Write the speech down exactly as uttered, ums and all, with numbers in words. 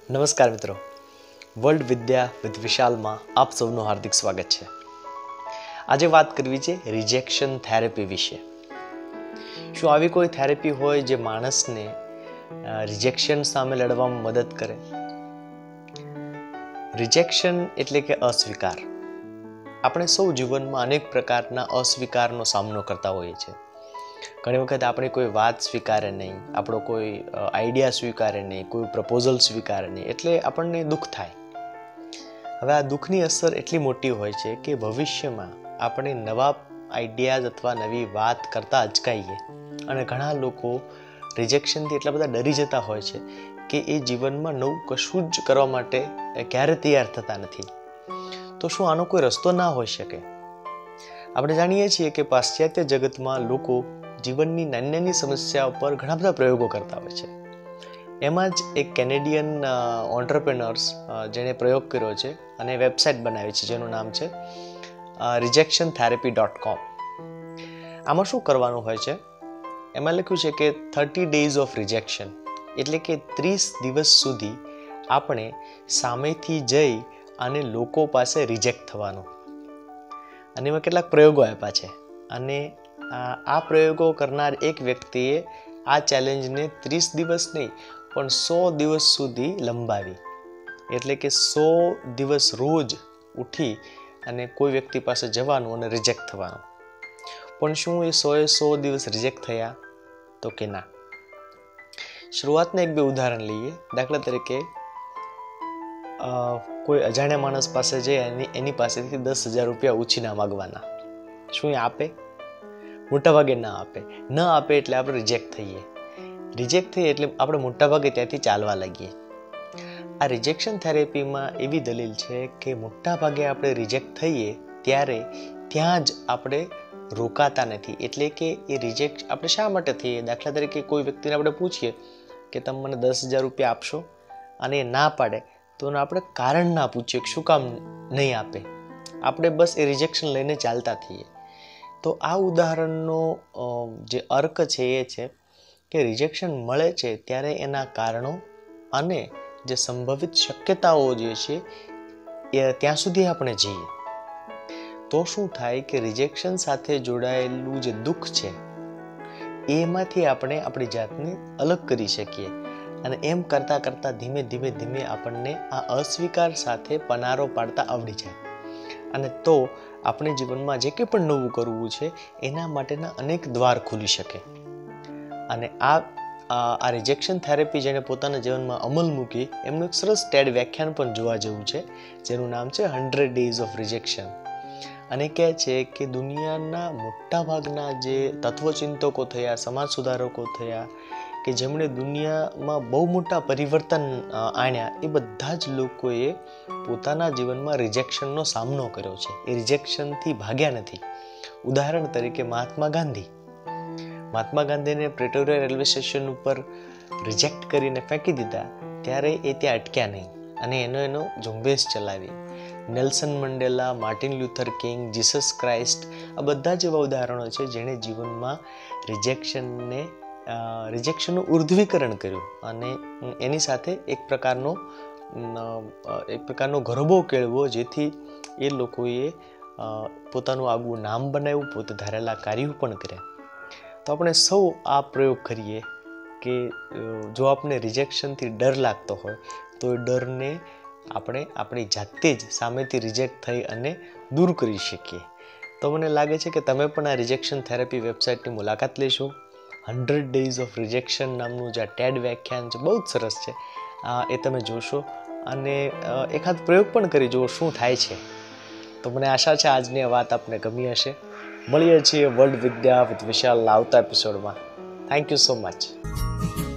નમસ્કાર મિત્રો, world Vidya with વિશાલમાં આપ સૌનું હાર્દિક સ્વાગત છે. આજે વાત કરવી છે રિજેક્શન થેરેપી વિશે. શું આવી કોઈ થેરેપી હોય જે માણસને રિજેક્શન સામે લડવામાં મદદ કરે? રિજેક્શન એટલે કે અસ્વીકાર. આપણે સૌ જીવનમાં અનેક પ્રકારના અસ્વીકારનો સામનો કરતા હોઈએ છીએ. ઘણી વખત આપણે કોઈ વાત સ્વીકારે નહીં, આપણો કોઈ આઈડિયા સ્વીકારે નહીં, કોઈ પ્રપોઝલ સ્વીકારે નહીં, એટલે આપણને દુઃખ થાય. હવે આ દુઃખની અસર એટલી મોટી હોય છે કે ભવિષ્યમાં આપણે નવા આઈડિયાઝ અથવા નવી વાત કરતા અચકાઈએ. અને ઘણા લોકો રિજેક્શનથી એટલા બધા ડરી જતા હોય છે કે એ જીવનમાં નવું કશું જ કરવા માટે ક્યારે તૈયાર થતા નથી. તો શું આનો કોઈ રસ્તો ના હોઈ શકે? આપણે જાણીએ છીએ કે પાશ્ચાત્ય જગતમાં લોકો જીવનની નાની નાની સમસ્યાઓ પર ઘણા બધા પ્રયોગો કરતા હોય છે. એમાં જ એક કેનેડિયન ઓન્ટરપ્રેનર્સ જેણે પ્રયોગ કર્યો છે અને વેબસાઇટ બનાવી છે જેનું નામ છે રિજેક્શન થેરેપી ડોટ કોમ. આમાં શું કરવાનું હોય છે? એમાં લખ્યું છે કે થર્ટી ડેઝ ઓફ રિજેક્શન, એટલે કે ત્રીસ દિવસ સુધી આપણે સામેથી જઈ અને લોકો પાસે રિજેક્ટ થવાનું. અને એમાં કેટલાક પ્રયોગો આપ્યા છે અને આ પ્રયોગો કરનાર એક વ્યક્તિએ આ ચેલેન્જને ત્રીસ દિવસ નહીં પણ સો દિવસ સુધી લંબાવી. એટલે કે સો દિવસ રોજ ઉઠી અને કોઈ વ્યક્તિ પાસે જવાનું અને રિજેક્ટ થવાનું. પણ શું એ સો એ સો દિવસ રિજેક્ટ થયા? તો કે ના. શરૂઆતના એક બે ઉદાહરણ લઈએ. દાખલા તરીકે કોઈ અજાણ્યા માણસ પાસે જઈ એની એની પાસેથી દસ હજાર રૂપિયા ઉછીના માગવાના. શું એ આપે? મોટાભાગે ના આપે. ન આપે એટલે આપણે રિજેક્ટ થઈએ. રિજેક્ટ થઈએ એટલે આપણે મોટાભાગે ત્યાંથી ચાલવા લાગીએ. આ રિજેક્શન થેરેપીમાં એવી દલીલ છે કે મોટાભાગે આપણે રિજેક્ટ થઈએ ત્યારે ત્યાં જ આપણે રોકાતા નથી. એટલે કે એ રિજેક્ટ આપણે શા માટે થઈએ? દાખલા તરીકે કોઈ વ્યક્તિને આપણે પૂછીએ કે તમે મને દસ હજાર રૂપિયા આપશો અને એ ના પાડે તો આપણે કારણ ના પૂછીએ કે શું કામ નહીં આપે. આપણે બસ એ રિજેક્શન લઈને ચાલતા થઈએ. તો આ ઉદાહરણનો જે અર્ક છે એ છે કે રિજેક્શન મળે છે ત્યારે એના કારણો અને જે સંભવિત શક્યતાઓ જે છે એ ત્યાં સુધી આપણે જઈએ. તો શું થાય કે રિજેક્શન સાથે જોડાયેલું જે દુઃખ છે એમાંથી આપણે આપણી જાતને અલગ કરી શકીએ. અને એમ કરતાં કરતાં ધીમે ધીમે ધીમે આપણને આ અસ્વીકાર સાથે પનારો પાડતા આવડી જાય. અને તો આપણે જીવનમાં જે કંઈ પણ નવું કરવું છે એના માટેના અનેક દ્વાર ખુલી શકે. અને આ આ રિજેક્શન થેરેપી જેને પોતાના જીવનમાં અમલ મૂકી એમનું એક સરસ ટેડ વ્યાખ્યાન પણ જોવા જેવું છે જેનું નામ છે હંડ્રેડ ડેઝ ઓફ રિજેક્શન. અને કહે છે કે દુનિયાના મોટા ભાગના જે તત્વચિંતકો થયા, સમાજ સુધારકો થયા કે જેમણે દુનિયામાં બહુ મોટા પરિવર્તન આણ્યા, એ બધા જ લોકોએ પોતાના જીવનમાં રિજેક્શનનો સામનો કર્યો છે. એ રિજેક્શનથી ભાગ્યા નથી. ઉદાહરણ તરીકે મહાત્મા ગાંધી. મહાત્મા ગાંધીને પ્રેટોરિયા રેલવે સ્ટેશન ઉપર રિજેક્ટ કરીને ફેંકી દીધા ત્યારે એ ત્યાં અટક્યા નહીં અને એનો એનો ઝુંબેશ ચલાવી. Nelson Mandela, Martin Luther King, Jesus Christ, આ બધા જ એવા ઉદાહરણો છે જેણે જીવનમાં રિજેક્શનને રિજેક્શનનું ઉર્ધ્વીકરણ કર્યું અને એની સાથે એક પ્રકારનો એક પ્રકારનો ગરબો કેળવો જેથી એ લોકોએ પોતાનું આગવું નામ બનાવ્યું, પોતે ધારેલા કાર્યો પણ કર્યા. તો આપણે સૌ આ પ્રયોગ કરીએ કે જો આપણે રિજેક્શનથી ડર લાગતો હોય તો એ ડરને આપણે આપણી જાતે જ સામેથી રિજેક્ટ થઈ અને દૂર કરી શકીએ. તો મને લાગે છે કે તમે પણ આ રિજેક્શન થેરેપી વેબસાઇટની મુલાકાત લેશો. હંડ્રેડ ડેઝ ઓફ રિજેક્શન નામનું જે ટેડ વ્યાખ્યાન છે બહુ જ સરસ છે. એ તમે જોશો અને એકાદ પ્રયોગ પણ કરી જુઓ શું થાય છે. તો મને આશા છે આજની આ વાત આપને ગમી હશે. મળીએ છીએ વર્લ્ડ વિદ્યા વિથ વિશાલ આવતા એપિસોડમાં. Thank you so much.